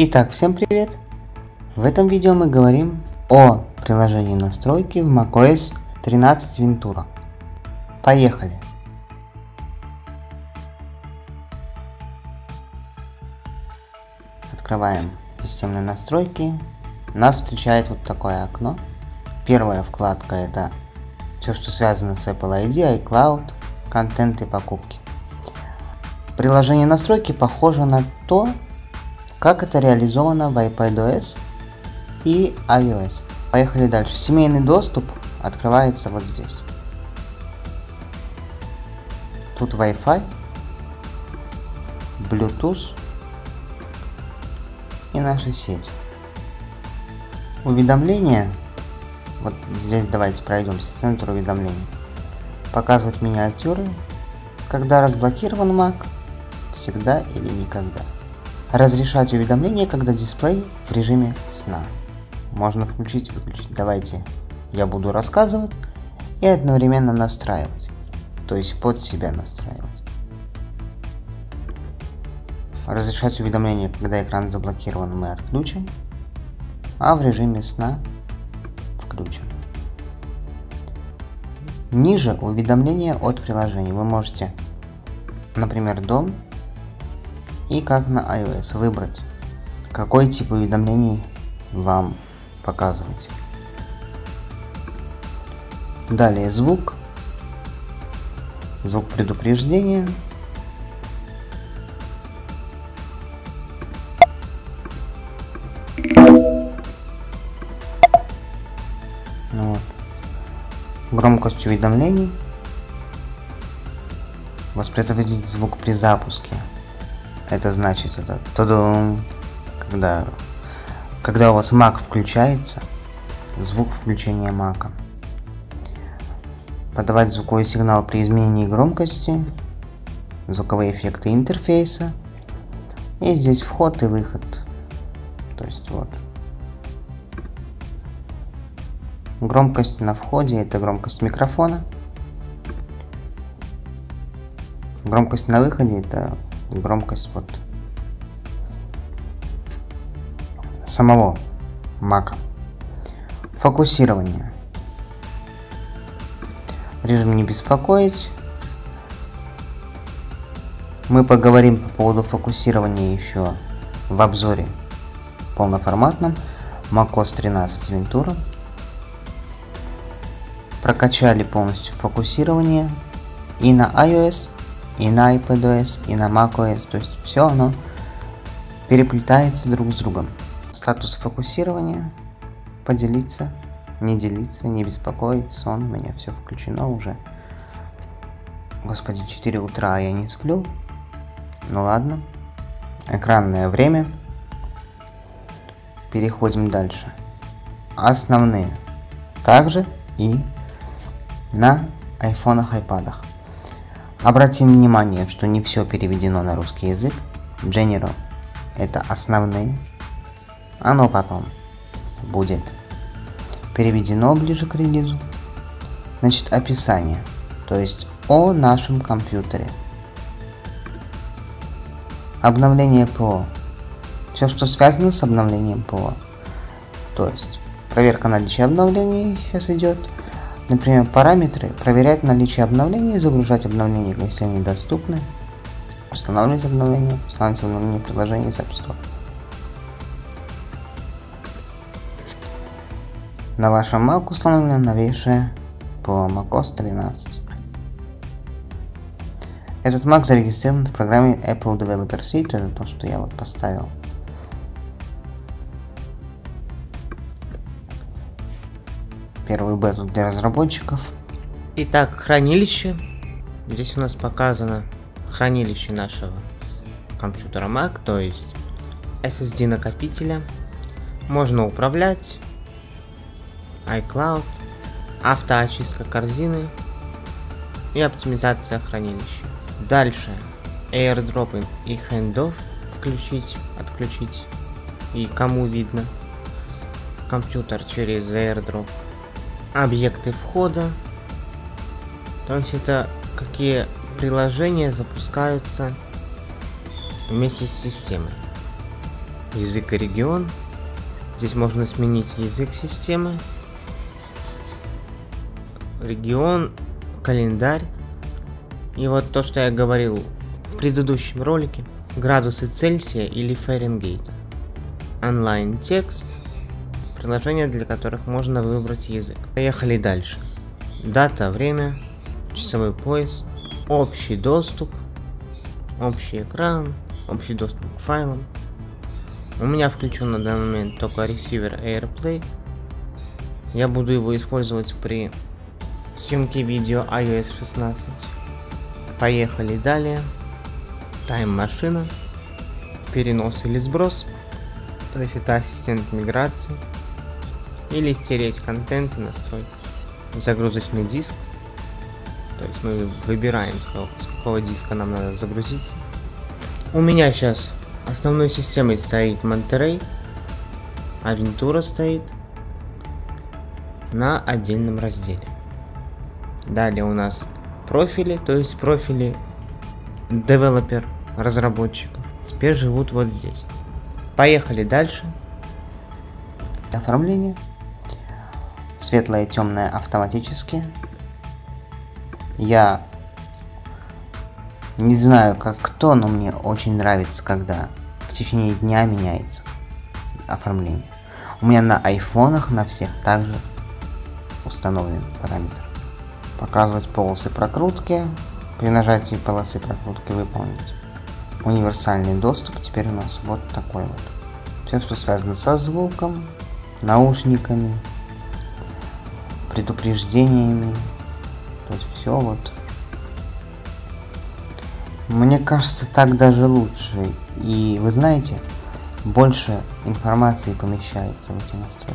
Итак, всем привет! В этом видео мы говорим о приложении настройки в macOS 13 Ventura. Поехали! Открываем системные настройки. Нас встречает вот такое окно. Первая вкладка — это все, что связано с Apple ID, iCloud, контент и покупки. Приложение настройки похоже на то, как это реализовано в iPadOS и iOS. Поехали дальше. Семейный доступ открывается вот здесь. Тут Wi-Fi, Bluetooth и наши сети. Уведомления. Вот здесь давайте пройдемся. Центр уведомлений. Показывать миниатюры. Когда разблокирован Mac. Всегда или никогда. Разрешать уведомления, когда дисплей в режиме сна. Можно включить и выключить. Давайте я буду рассказывать и одновременно настраивать. То есть под себя настраивать. Разрешать уведомления, когда экран заблокирован, мы отключим. А в режиме сна включим. Ниже уведомления от приложений. Вы можете, например, дом. И как на iOS выбрать, какой тип уведомлений вам показывать. Далее звук. Звук предупреждения. Вот. Громкость уведомлений. Воспроизводить звук при запуске. Это значит, когда у вас Mac включается, звук включения Mac. Подавать звуковой сигнал при изменении громкости, звуковые эффекты интерфейса. И здесь вход и выход. То есть вот. Громкость на входе — это громкость микрофона. Громкость на выходе — это громкость вот самого Mac. Фокусирование. Режим не беспокоить. Мы поговорим по поводу фокусирования еще в обзоре полноформатном macOS 13 Ventura. Прокачали полностью фокусирование и на iOS, и на iPadOS, и на macOS. То есть все оно переплетается друг с другом. Статус фокусирования. Поделиться, не делиться, не беспокоить. Сон. У меня все включено уже. Господи, 4 утра, а я не сплю. Ну ладно. Экранное время. Переходим дальше. Основные. Также и на айфонах, айпадах. Обратим внимание, что не все переведено на русский язык. General — это основные. Оно потом будет переведено ближе к релизу. Значит, описание. То есть о нашем компьютере. Обновление ПО. Все, что связано с обновлением ПО. То есть проверка наличия обновлений сейчас идет. Например, параметры. Проверять наличие обновлений, загружать обновления, если они доступны. Устанавливать обновления приложений с App Store. На вашем Mac установлено новейшее по macOS 13. Этот Mac зарегистрирован в программе Apple Developer Suite, это то, что я вот поставил. Первую бету для разработчиков. Итак, хранилище. Здесь у нас показано хранилище нашего компьютера Mac, то есть SSD накопителя. Можно управлять. iCloud. Автоочистка корзины. И оптимизация хранилища. Дальше AirDrop и Handoff. Включить, отключить. И кому видно компьютер через AirDrop. Объекты входа. То есть это какие приложения запускаются вместе с системой. язык и регион. Здесь можно сменить язык системы, регион, календарь. И вот то, что я говорил в предыдущем ролике, градусы Цельсия или Фаренгейта. Онлайн текст, приложения, для которых можно выбрать язык. Поехали дальше. Дата, время, часовой пояс, общий доступ, общий экран, общий доступ к файлам. У меня включен на данный момент только ресивер AirPlay. Я буду его использовать при съемке видео iOS 16. Поехали далее. Тайм-машина, перенос или сброс, то есть это ассистент миграции, или стереть контент и настройки. Загрузочный диск, то есть мы выбираем, с какого диска нам надо загрузиться. У меня сейчас основной системой стоит Monterey, а Ventura стоит на отдельном разделе. Далее у нас профили, то есть профили девелопер, разработчиков. Теперь живут вот здесь. Поехали дальше. Оформление. Светлое, темное, автоматически. Я не знаю, как кто, но мне очень нравится, когда в течение дня меняется оформление. У меня на айфонах, на всех также установлен параметр. Показывать полосы прокрутки. При нажатии полосы прокрутки выполнить. Универсальный доступ теперь у нас вот такой вот. Все, что связано со звуком, наушниками, предупреждениями. То есть все вот. Мне кажется, так даже лучше. И вы знаете, больше информации помещается в эти настройки.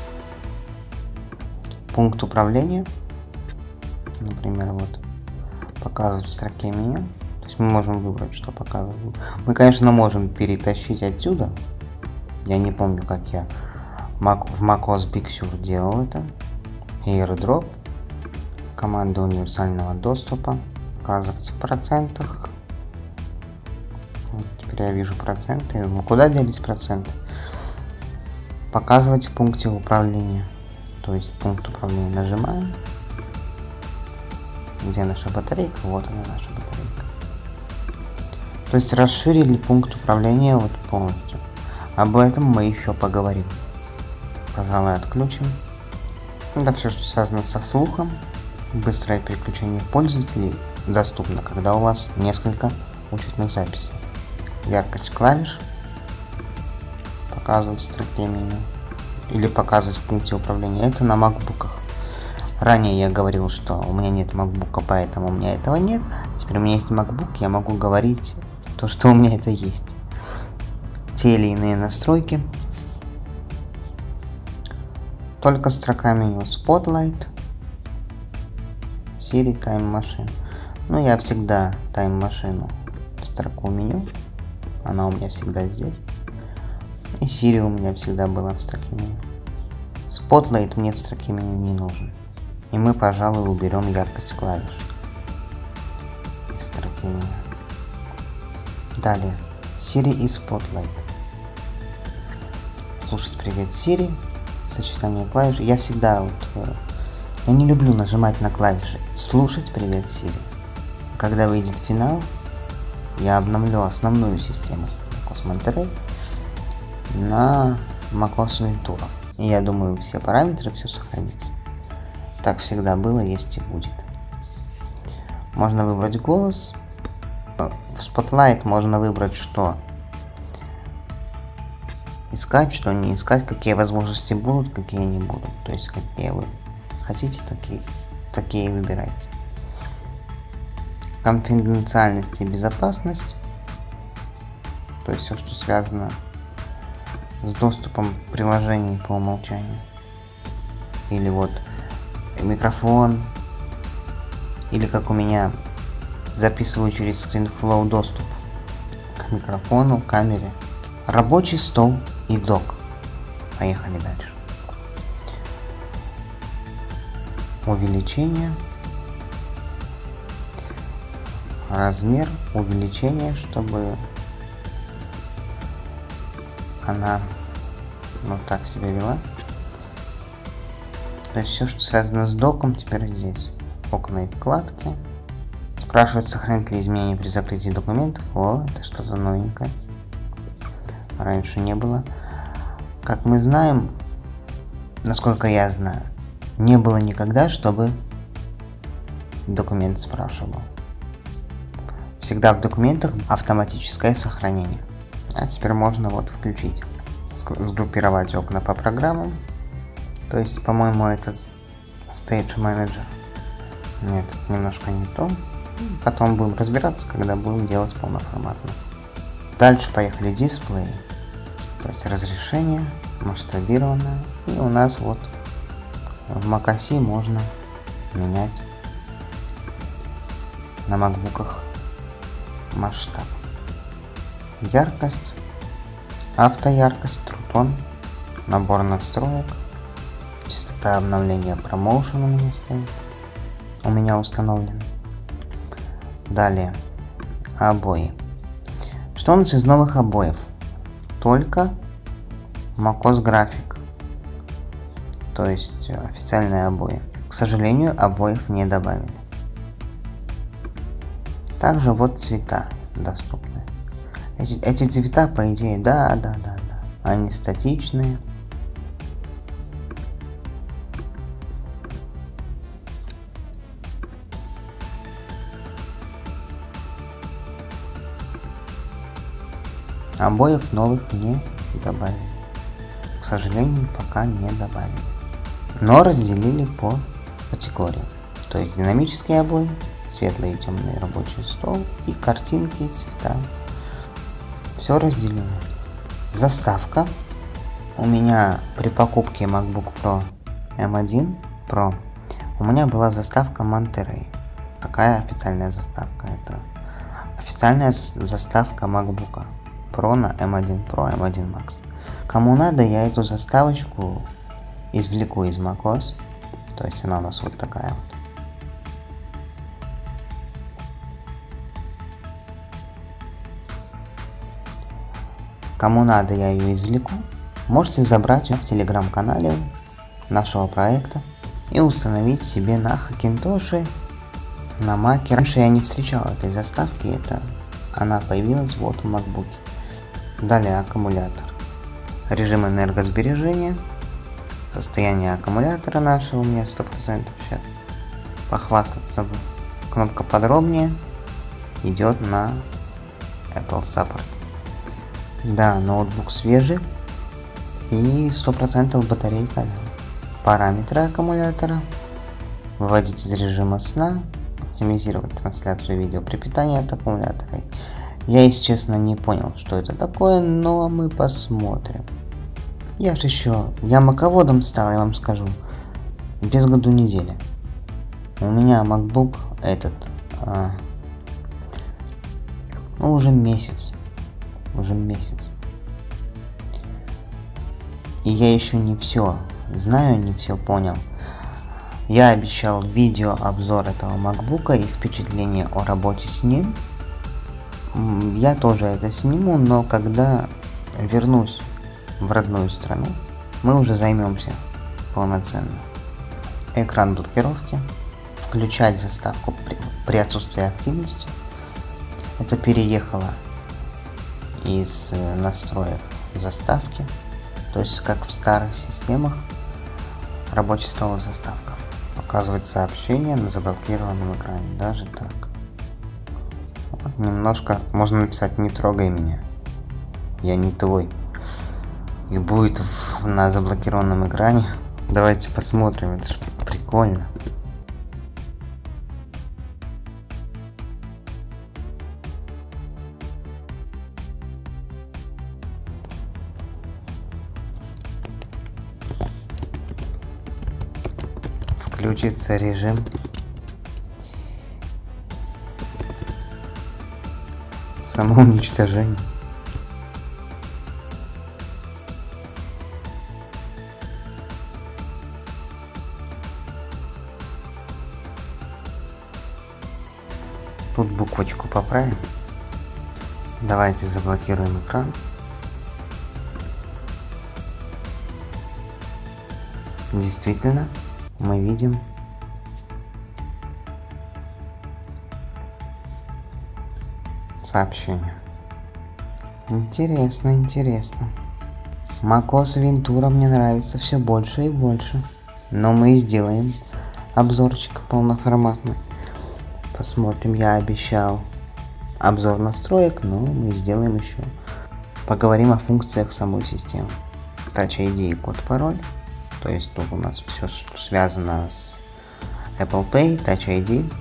Пункт управления. Например, вот. Показывать в строке меню. То есть мы можем выбрать, что показывать. Мы, конечно, можем перетащить отсюда. Я не помню, как я в macOS Big Sur делал это. AirDrop. Команда универсального доступа. Показывать в процентах. Вот теперь я вижу проценты. Я думаю, куда делись проценты? Показывать в пункте управления. То есть пункт управления нажимаем. Где наша батарейка? Вот она, наша батарейка. То есть расширили пункт управления вот полностью. Об этом мы еще поговорим. Пожалуй, отключим. Это все, что связано со слухом. Быстрое переключение пользователей доступно, когда у вас несколько учетных записей. Яркость клавиш. Показывать в строке меню. Или показывать в пункте управления. Это на макбуках. Ранее я говорил, что у меня нет макбука, поэтому у меня этого нет. Теперь у меня есть макбук, я могу говорить то, что у меня это есть. Те или иные настройки. Только строка меню Spotlight. Siri Time Machine. Ну, я всегда Time Machine в строку меню. Она у меня всегда здесь. И Siri у меня всегда была в строке меню. Spotlight мне в строке меню не нужен. И мы, пожалуй, уберем яркость клавиш из строки меню. Далее. Siri и Spotlight. Слушать привет Siri. Сочетание клавиш. Я всегда я не люблю нажимать на клавиши. Слушать привет Siri. Когда выйдет финал, я обновлю основную систему macOS Monterey на macOS Ventura. И я думаю, все параметры, все сохранится. Так всегда было, есть и будет. Можно выбрать голос. В Spotlight можно выбрать, что искать, что не искать, какие возможности будут, какие не будут. То есть, какие вы хотите, такие выбирайте. Конфиденциальность и безопасность. То есть, все, что связано с доступом к приложению по умолчанию. Или вот микрофон, или как у меня записываю через ScreenFlow доступ к микрофону, камере, рабочий стол и док. Поехали дальше. Увеличение, размер, увеличение, чтобы она вот так себя вела. То есть все, что связано с доком, теперь здесь. Окна и вкладки. Спрашивает, сохранит ли изменения при закрытии документов. О, это что-то новенькое. Раньше не было. Как мы знаем, насколько я знаю, не было никогда, чтобы документ спрашивал. Всегда в документах автоматическое сохранение. А теперь можно вот включить. Сгруппировать окна по программам. То есть, по-моему, это Stage Manager. Нет, немножко не то. Потом будем разбираться, когда будем делать полноформатно. Дальше поехали дисплей. То есть разрешение масштабированное. И у нас вот в macOS можно менять на макбуках масштаб. Яркость, автояркость, трутон, набор настроек, частота обновления промоушен у меня стоит. У меня установлен. Далее обои. Что у нас из новых обоев? Только macOS график, то есть официальные обои. К сожалению, обоев не добавили. Также вот цвета доступны. Эти цвета, по идее, да, они статичные. Обоев новых не добавили. К сожалению, пока не добавили. Но разделили по категориям. То есть динамические обои, светлый и темный рабочий стол и картинки, и цвета. Все разделено. Заставка. У меня при покупке MacBook Pro M1 Pro у меня была заставка Monterey. Такая официальная заставка. Это официальная заставка MacBook Pro на M1 Pro, M1 Max. Кому надо, я эту заставочку извлеку из macOS. То есть она у нас вот такая вот. Кому надо, я ее извлеку. Можете забрать ее в телеграм-канале нашего проекта и установить себе на Hackintosh, на Mac. Раньше я не встречал этой заставки, она появилась вот в MacBook. Далее аккумулятор. Режим энергосбережения. Состояние аккумулятора нашего у меня 100% сейчас. Похвастаться бы. Кнопка подробнее идет на Apple Support. Да, ноутбук свежий и 100% батарейка. Параметры аккумулятора. Выводить из режима сна. Оптимизировать трансляцию видео при питании от аккумулятора. Я, если честно, не понял, что это такое, но мы посмотрим. Я маководом стал, я вам скажу, без году недели. У меня MacBook уже месяц. И я еще не все знаю, не все понял. Я обещал видеообзор этого MacBook и впечатление о работе с ним. Я тоже это сниму, но когда вернусь в родную страну, мы уже займемся полноценно. Экран блокировки. Включать заставку при отсутствии активности. Это переехало из настроек заставки. То есть как в старых системах рабочий стол и заставка. Показывать сообщения на заблокированном экране. Даже так. Вот немножко можно написать: не трогай меня, я не твой. И будет на заблокированном экране. Давайте посмотрим, это же прикольно. Включится режим. Самоуничтожение. Тут буквочку поправим. Давайте заблокируем экран. Действительно, мы видим сообщение. Интересно, интересно. macOS Ventura мне нравится все больше и больше. Но мы сделаем обзорчик полноформатный. Посмотрим, я обещал обзор настроек, но мы сделаем еще. Поговорим о функциях самой системы. Touch ID и код-пароль. То есть тут у нас все связано с Apple Pay, Touch ID.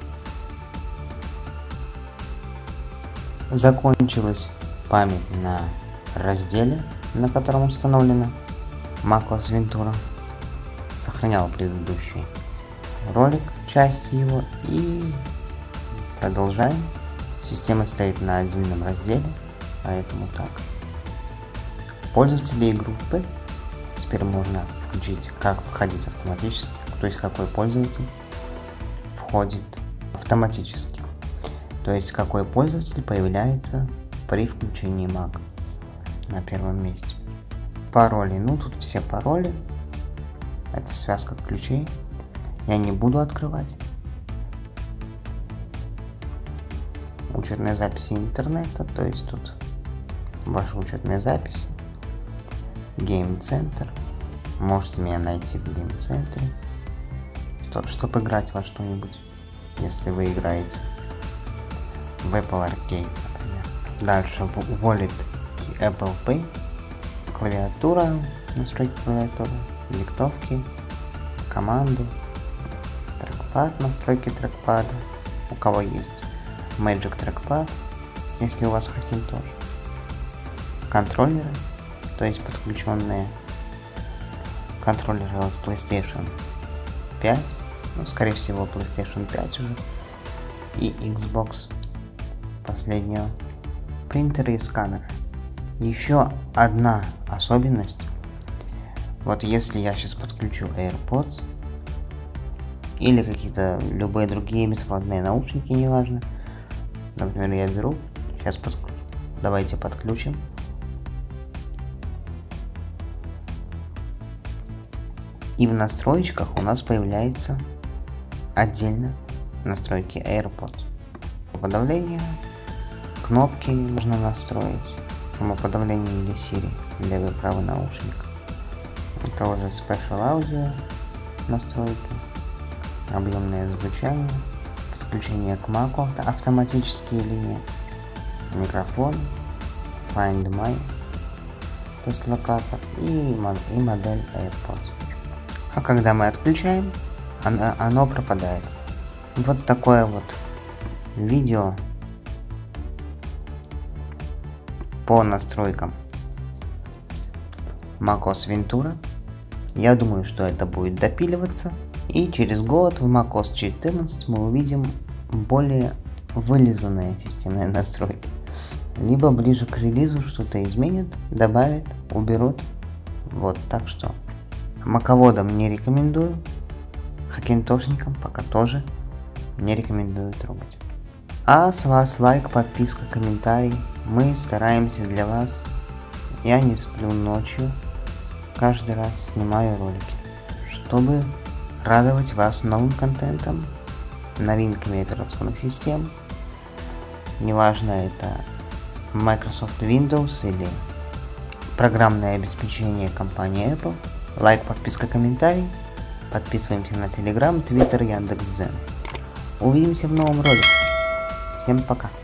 Закончилась память на разделе, на котором установлена macOS Ventura. Сохранял предыдущий ролик, часть его, и продолжаем. Система стоит на отдельном разделе, поэтому так. Пользователи группы. Теперь можно включить, как входить автоматически, то есть какой пользователь входит автоматически. То есть какой пользователь появляется при включении Mac на первом месте. Пароли. Ну тут все пароли. Это связка ключей. Я не буду открывать. Учетные записи интернета. То есть тут ваши учетные записи. Game Center. Можете меня найти в Game Center, чтобы играть во что-нибудь, если вы играете в Apple Arcade, например. Дальше Wallet и Apple Pay. Клавиатура, настройки клавиатуры, диктовки, команды, трекпад, настройки трекпада. У кого есть Magic Trackpad, если у вас Hackintosh. Контроллеры, то есть подключенные контроллеры от PlayStation 5, ну, скорее всего PlayStation 5 уже, и Xbox последнего. Принтеры и сканеры. Еще одна особенность. Вот если я сейчас подключу AirPods или какие-то любые другие беспроводные наушники, неважно. Например, я беру, сейчас давайте подключим. И в настройках у нас появляется отдельно настройки AirPods. Подавление, кнопки можно настроить, шумоподавление или Siri, левый и правый наушник. Это уже Special Audio настройки, объемное звучание, подключение к Mac автоматически или нет, микрофон, Find My, то есть локатор, и модель AirPods. А когда мы отключаем, оно пропадает. Вот такое вот видео по настройкам macOS Ventura. Я думаю, что это будет допиливаться, и через год в macOS 14 мы увидим более вылизанные системные настройки. Либо ближе к релизу что-то изменят, добавят, уберут. Вот, так что маководам не рекомендую, хакинтошникам пока тоже не рекомендую трогать. А с вас лайк, подписка, комментарий. Мы стараемся для вас. Я не сплю ночью, каждый раз снимаю ролики, чтобы радовать вас новым контентом, новинками операционных систем. Неважно, это Microsoft Windows или программное обеспечение компании Apple. Лайк, подписка, комментарий. Подписываемся на Telegram, Twitter, Яндекс.Дзен. Увидимся в новом ролике. Всем пока.